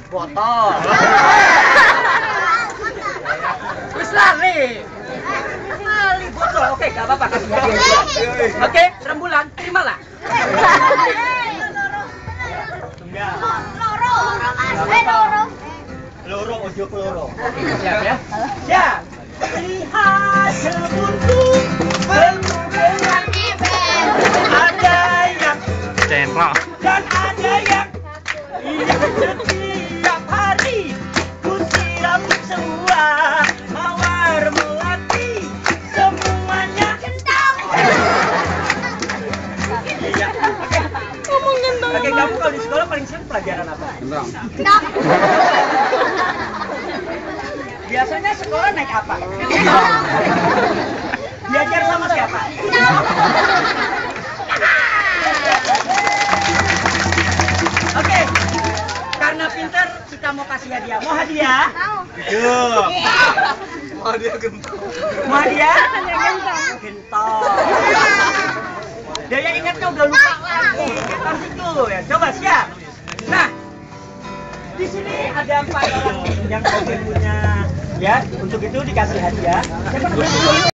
botol. Terus lari. Lari botol. Oke, gak apa-apa kasih hadiah. Oke, rembulan, terimalah. Loro ojo keloro. Siap ya? Siap. Lihat kebunku penuh dengan iben. Ada yang Centro. dan ada yang setiap hari ku siram semua mawar melati semuanya kentang. Iya. Oke, kamu kalau di sekolah paling sering pelajaran apa? Kentang. Biasanya sekolah naik apa? Diajar sama siapa? Oke, karena pintar kita mau kasih hadiah. Mau hadiah? Hidup. Oh dia gentong. Mau hadiah? Gentong. Daya ingatnya udah lupa lagi. Pas itu ya. Coba siap. Nah, di sini ada 4 orang yang punya, ya. Untuk itu dikasih hadiah. Siapa namanya?